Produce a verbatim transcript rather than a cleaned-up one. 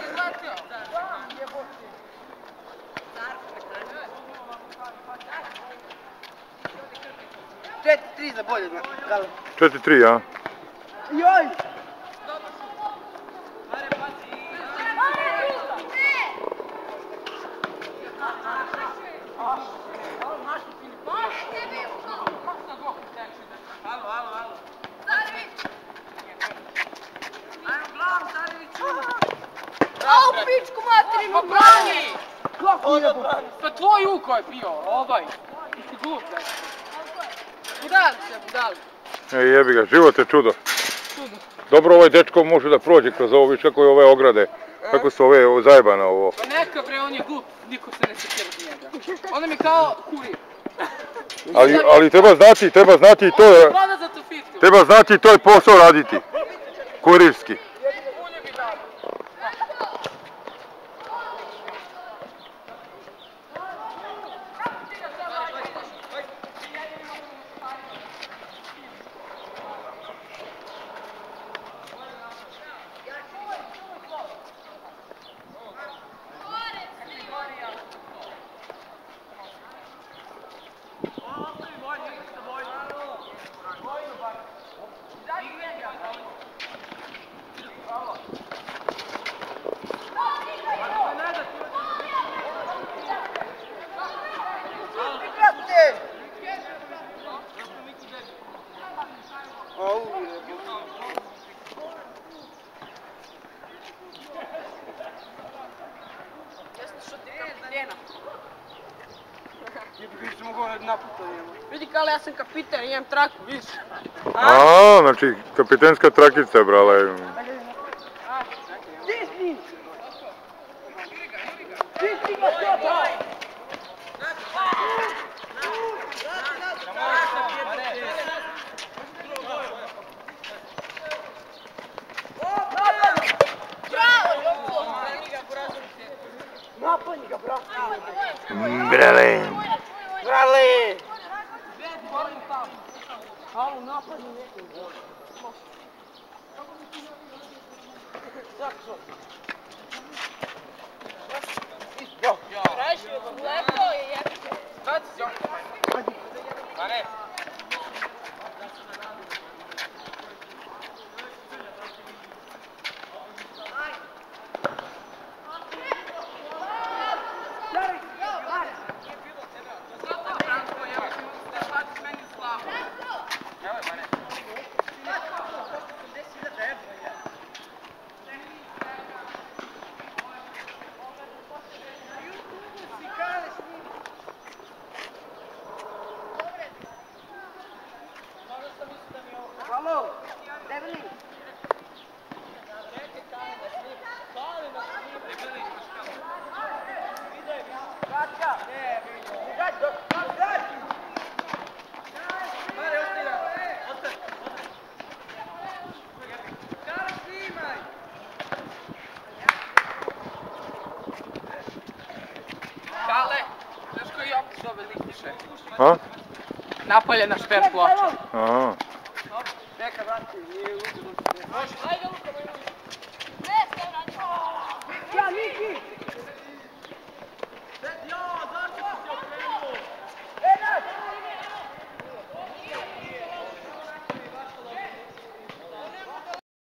četiri tri za bolje, Galo. četiri tri, a? Joj! A u pičku materinu brani! Kako je brani? Pa tvoj uko je bio, ovaj. Ti si glup, da. Budali se, budali. E, jebi ga, život je čudo. Čudo. Dobro, ovaj dečko može da prođe kroz ovo, viš kako je ove ograde. Kako su ove, ovo zajebane ovo. Pa neka bre, on je glup, niko se ne sekira od njega. On nam je kao kurir. Ali, ali treba znati, treba znati i to je... Vlada za tu fitku. Treba znati i to je posao raditi. Kurirski. Vidi Kale, ja sam kapitan, imam traku, vidiš? A, znači kapitenska trakica, brale. Stisni! Stisni ga sada! Napadni ga, brate! Brale. Brale! Halo, napadni nekog. Zakso. Jo. Lepo je, jebite. Pa ne. Halo, Devlin. Kačka. Kačka. Kale, znaš koji je opis ove listiše? A? Napalje na šper ploča. Aha. Neka, brate, nije uzelo se.